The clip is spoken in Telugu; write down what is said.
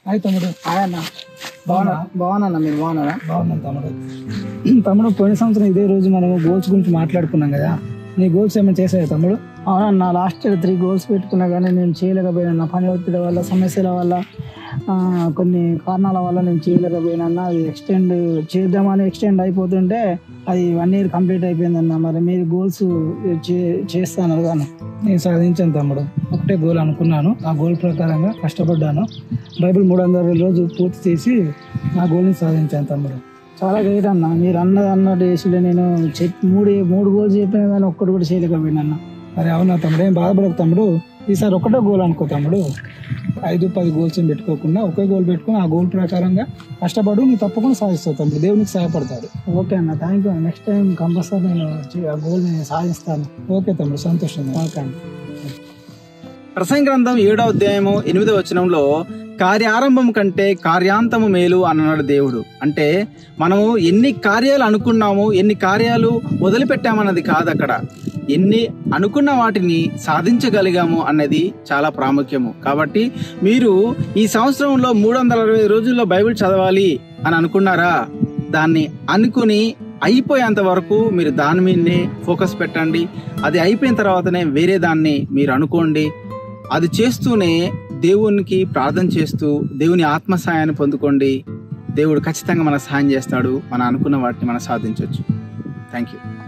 హాయ్ తమ్ముడు. హాయ్ అన్న. బాగున్నా మీరు బాగున్నారా? బాగున్నాను తమ్ముడు. తమ్ముడు పోయిన సంవత్సరం ఇదే రోజు మనం గోల్స్ గురించి మాట్లాడుకున్నాం కదా, నీ గోల్స్ ఏమైనా చేసాయా తమ్ముడు? అవునన్న, లాస్ట్ 3 గోల్స్ పెట్టుకున్నా కానీ నేను చేయలేకపోయినా. నా పని ఒత్తిడి వల్ల, సమస్యల వల్ల, కొన్ని కారణాల వల్ల నేను చేయలేకపోయినా. అది చేద్దామని ఎక్స్టెండ్ అయిపోతుంటే అది 1 year కంప్లీట్ అయిపోయిందన్న. మరి మీరు గోల్స్ చేస్తాను కానీ నేను సాధించాను తమ్ముడు. ఒకటే గోల్ అనుకున్నాను, ఆ గోల్ ప్రకారంగా కష్టపడ్డాను. బైబిల్ 360 రోజులు పూర్తి చేసి నా గోల్ని సాధించాను తమ్ముడు. చాలా గ్రేట్ అన్న. మీరు అన్నట్టు చేసిలే. నేను 3 గోల్స్ చెప్పిన కానీ ఒక్కటి కూడా చేయలేకపోయినా అన్న. అరే అవునా తమ్ముడు, ఏం బాధపడకు తమ్ముడు. ఈసారి ఒకటే గోల్ అనుకో తమ్ముడు. 5-10 గోల్స్ పెట్టుకోకుండా ఒకే గోల్ పెట్టుకుని ఆ గోల్ ప్రకారంగా కష్టపడు, నువ్వు తప్పకుండా సాధిస్తావు తమ్ముడు. దేవునికి సహాయపడతాడు. ఓకే అన్న, thank you. Next time compulsory నేను ఆ గోల్ని సాధిస్తాను. ఓకే తమ్ముడు, సంతోషం. ఓకే అన్న. ప్రసంగి గ్రంథం 7వ అధ్యాయము 8వ వచనంలో కార్యారంభం కంటే కార్యాంతము మేలు అన్నాడు దేవుడు. అంటే మనము ఎన్ని కార్యాలు అనుకున్నాము, ఎన్ని కార్యాలు వదిలిపెట్టామన్నది కాదు అక్కడ. ఎన్ని అనుకున్న వాటిని సాధించగలిగాము అన్నది చాలా ప్రాముఖ్యము. కాబట్టి మీరు ఈ సంవత్సరంలో 365 రోజుల్లో బైబిల్ చదవాలి అని అనుకున్నారా? దాన్ని అనుకుని అయిపోయేంత వరకు మీరు దాని మీదనే ఫోకస్ పెట్టండి. అది అయిపోయిన తర్వాతనే వేరే దాన్ని మీరు అనుకోండి. అది చేస్తూనే దేవునికి ప్రార్థన చేస్తూ దేవుని ఆత్మ సహాయాన్ని పొందుకోండి. దేవుడు ఖచ్చితంగా మనకు సహాయం చేస్తాడు. మనం అనుకున్న వాటిని మనం సాధించవచ్చు. Thank you.